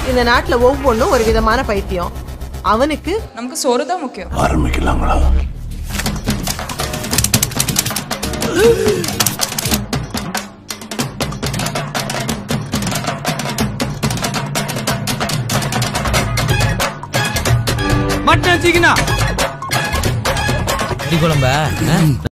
இந்த நாட்டுல ஒவ்வொன்றும் ஒரு விதமான பைத்தியம். அவனுக்கு நமக்கு சோறு தான் முக்கியம். ஆரம்பிக்கலாங்களா? மட்டன் சிக்கனா குழம்ப